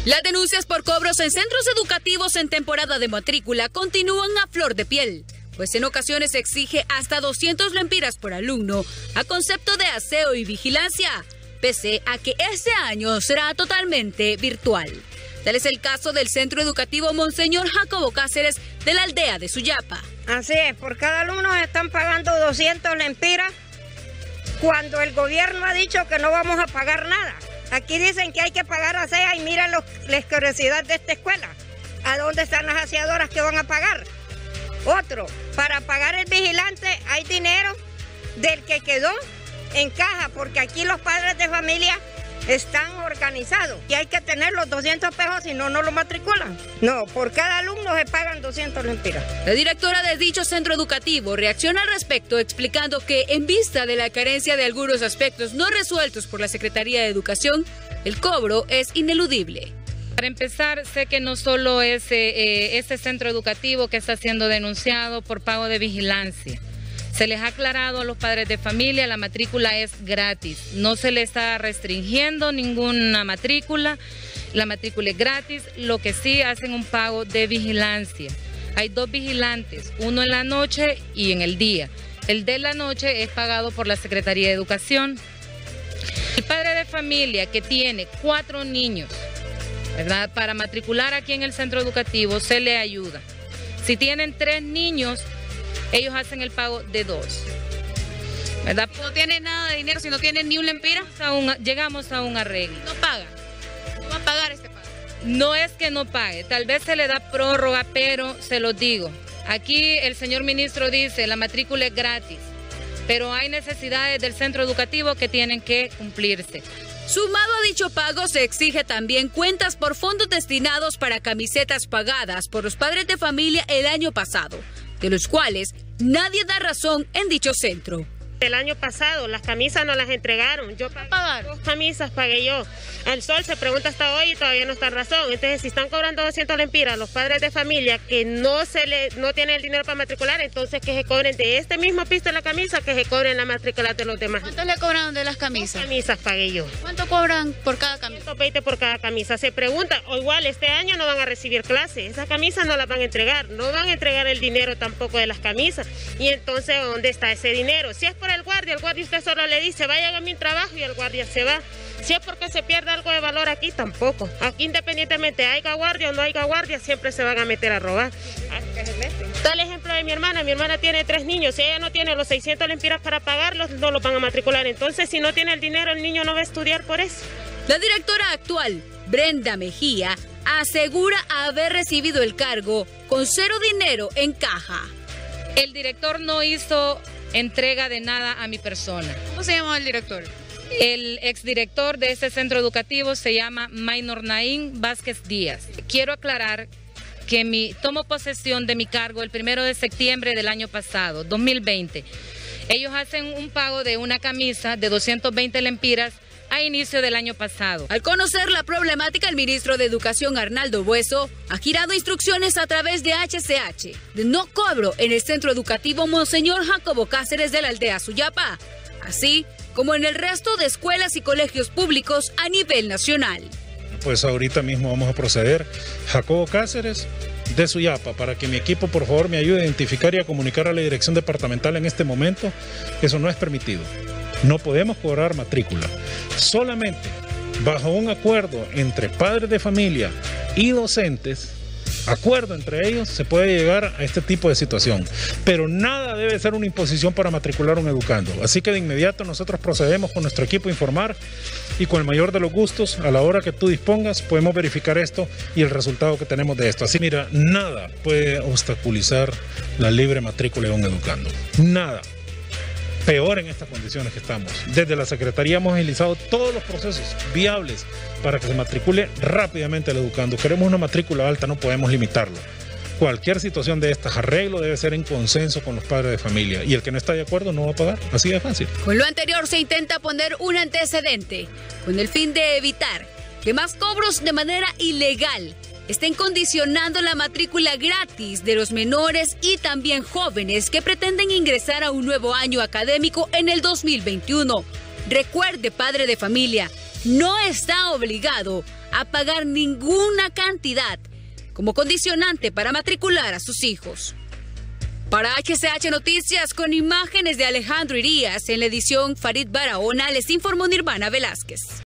Las denuncias por cobros en centros educativos en temporada de matrícula continúan a flor de piel, pues en ocasiones se exige hasta 200 lempiras por alumno a concepto de aseo y vigilancia, pese a que este año será totalmente virtual. Tal es el caso del Centro Educativo Monseñor Jacobo Cáceres de la aldea de Suyapa. Así es, por cada alumno están pagando 200 lempiras cuando el gobierno ha dicho que no vamos a pagar nada. Aquí dicen que hay que pagar aseo y mira la curiosidad de esta escuela. ¿A dónde están las aseadoras que van a pagar? Otro, para pagar el vigilante hay dinero del que quedó en caja, porque aquí los padres de familia están organizados y hay que tener los 200 pesos, si no, no lo matriculan. No, por cada alumno se pagan 200 lempiras. La directora de dicho centro educativo reacciona al respecto explicando que en vista de la carencia de algunos aspectos no resueltos por la Secretaría de Educación, el cobro es ineludible. Para empezar, sé que no solo es este centro educativo que está siendo denunciado por pago de vigilancia. Se les ha aclarado a los padres de familia, la matrícula es gratis, no se les está restringiendo ninguna matrícula, la matrícula es gratis, lo que sí hacen un pago de vigilancia. Hay 2 vigilantes, uno en la noche y en el día. El de la noche es pagado por la Secretaría de Educación. El padre de familia que tiene 4 niños, ¿verdad?, para matricular aquí en el centro educativo se le ayuda. Si tienen 3 niños, ellos hacen el pago de 2, ¿verdad? No tienen nada de dinero, si no tienen ni un lempira. Llegamos a un arreglo. No pagan, no va a pagar este pago. No es que no pague, tal vez se le da prórroga, pero se lo digo. Aquí el señor ministro dice, la matrícula es gratis, pero hay necesidades del centro educativo que tienen que cumplirse. Sumado a dicho pago, se exige también cuentas por fondos destinados para camisetas pagadas por los padres de familia el año pasado, de los cuales nadie da razón en dicho centro. El año pasado las camisas no las entregaron, yo pagué 2 camisas, pagué yo. El Sol se pregunta hasta hoy y todavía no está en razón. Entonces, si están cobrando 200 lempiras los padres de familia que no tienen el dinero para matricular, entonces que se cobren de este mismo piso de la camisa, que se cobren la matrícula de los demás. ¿Cuánto le cobraron de las camisas? 2 camisas pagué yo. ¿Cuánto cobran por cada camisa? 120 por cada camisa. Se pregunta, o igual este año no van a recibir clases, esas camisas no las van a entregar, no van a entregar el dinero tampoco de las camisas. Y entonces, ¿dónde está ese dinero? Si es por el guardia usted solo le dice, vayan a mi trabajo y el guardia se va. Si es porque se pierde algo de valor aquí, tampoco. Aquí independientemente haya guardia o no haya guardia, siempre se van a meter a robar. Tal ejemplo de mi hermana tiene 3 niños, si ella no tiene los 600 lempiras para pagarlos, no los van a matricular. Entonces, si no tiene el dinero, el niño no va a estudiar por eso. La directora actual, Brenda Mejía, asegura haber recibido el cargo con 0 dinero en caja. El director no hizo entrega de nada a mi persona. ¿Cómo se llama el director? El exdirector de este centro educativo se llama Maynor Naín Vázquez Díaz. Quiero aclarar que tomo posesión de mi cargo el 1 de septiembre del año pasado, 2020. Ellos hacen un pago de una camisa de 220 lempiras a inicio del año pasado. Al conocer la problemática, el ministro de Educación, Arnaldo Bueso, ha girado instrucciones a través de HCH de no cobro en el Centro Educativo Monseñor Jacobo Cáceres de la aldea Suyapa, así como en el resto de escuelas y colegios públicos a nivel nacional. Pues ahorita mismo vamos a proceder, Jacobo Cáceres de Suyapa, para que mi equipo por favor me ayude a identificar y a comunicar a la dirección departamental en este momento. Eso no es permitido. No podemos cobrar matrícula. Solamente bajo un acuerdo entre padres de familia y docentes, acuerdo entre ellos, se puede llegar a este tipo de situación. Pero nada debe ser una imposición para matricular a un educando. Así que de inmediato nosotros procedemos con nuestro equipo a informar y con el mayor de los gustos, a la hora que tú dispongas, podemos verificar esto y el resultado que tenemos de esto. Así mira, nada puede obstaculizar la libre matrícula de un educando. Nada. Peor en estas condiciones que estamos. Desde la Secretaría hemos agilizado todos los procesos viables para que se matricule rápidamente el educando. Queremos una matrícula alta, no podemos limitarlo. Cualquier situación de estas, arreglo debe ser en consenso con los padres de familia. Y el que no está de acuerdo no va a pagar. Así de fácil. Con lo anterior se intenta poner un antecedente con el fin de evitar que más cobros de manera ilegal estén condicionando la matrícula gratis de los menores y también jóvenes que pretenden ingresar a un nuevo año académico en el 2021. Recuerde, padre de familia, no está obligado a pagar ninguna cantidad como condicionante para matricular a sus hijos. Para HCH Noticias, con imágenes de Alejandro Irías, en la edición Farid Barahona, les informó Nirvana Velázquez.